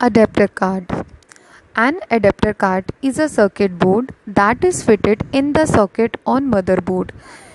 Adapter card. An adapter card is a circuit board that is fitted in the socket on motherboard.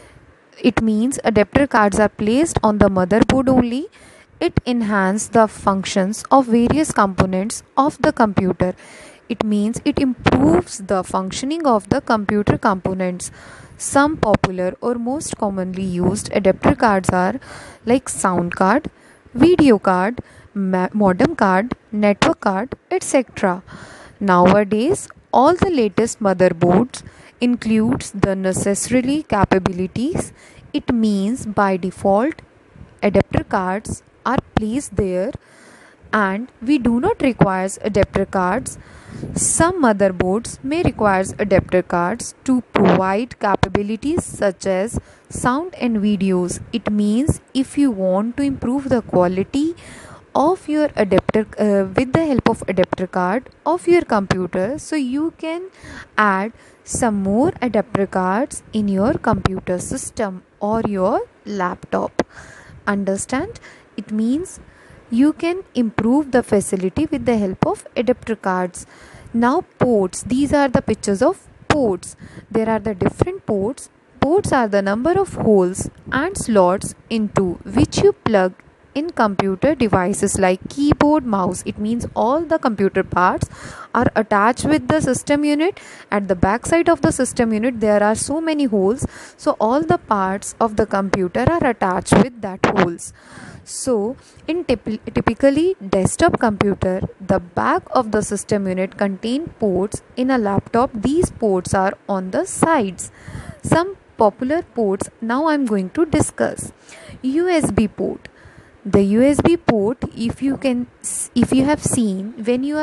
It means adapter cards are placed on the motherboard only. It enhances the functions of various components of the computer. It means it improves the functioning of the computer components. Some popular or most commonly used adapter cards are like sound card, video card, modem card, network card, etc. Nowadays, all the latest motherboards includes the necessary capabilities. It means by default adapter cards are placed there and we do not require adapter cards. Some motherboards may require adapter cards to provide capabilities such as sound and videos. It means if you want to improve the quality of your adapter with the help of adapter card of your computer, so you can add some more adapter cards in your computer system or your laptop. Understand? It means you can improve the facility with the help of adapter cards. Now ports, these are the pictures of ports. There are the different ports. Ports are the number of holes and slots into which you plug in computer devices like keyboard, mouse. It means all the computer parts are attached with the system unit. At the back side of the system unit there are so many holes, so all the parts of the computer are attached with that holes. So in typically desktop computer, the back of the system unit contain ports. In a laptop, these ports are on the sides. Some popular ports now I am going to discuss. USB port. The USB port, if you have seen, when you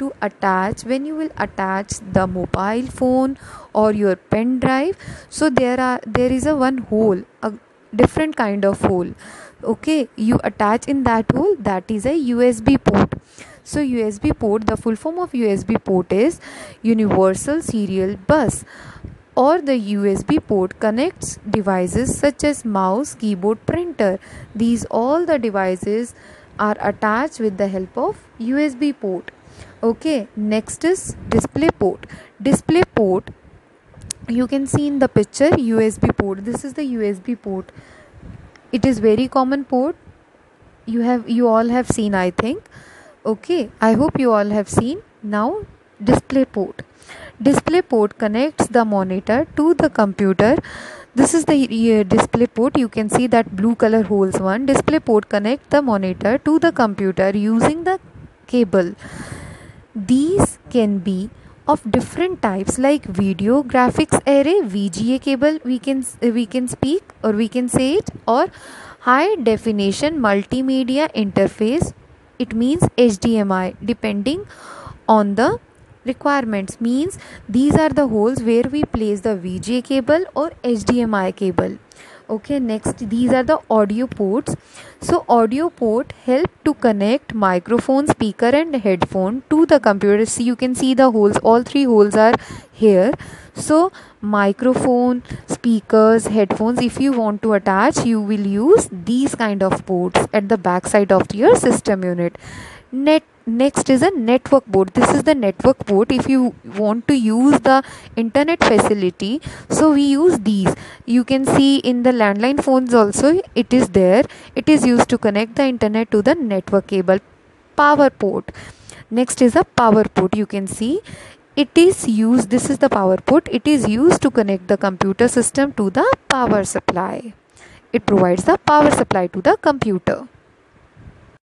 will attach the mobile phone or your pen drive, so there is a one hole, a different kind of hole. Okay, you attach in that hole, that is a USB port. So USB port, the full form of USB port is Universal Serial Bus, or the USB port connects devices such as mouse, keyboard, printer. These all the devices are attached with the help of USB port. Okay, next is display port. Display port, you can see in the picture USB port. This is the USB port. It is very common port. You all have seen, I think. Okay, I hope you all have seen. Now display port. Display port connects the monitor to the computer. This is the display port. You can see that blue color holes one. Display port connects the monitor to the computer using the cable. These can be of different types like video graphics array, VGA cable, we can speak or we can say it, or high definition multimedia interface. It means HDMI, depending on the requirements. Means these are the holes where we place the VGA cable or HDMI cable. Okay, next these are the audio ports. So audio port help to connect microphone, speaker and headphone to the computer. See, you can see the holes, all three holes are here. So microphone, speakers, headphones, if you want to attach, you will use these kind of ports at the back side of your system unit. Next is a network port. This is the network port. If you want to use the internet facility, so we use these. You can see in the landline phones also it is there. It is used to connect the internet to the network cable. Power port. Next is a power port. You can see it is used. This is the power port. It is used to connect the computer system to the power supply. It provides the power supply to the computer.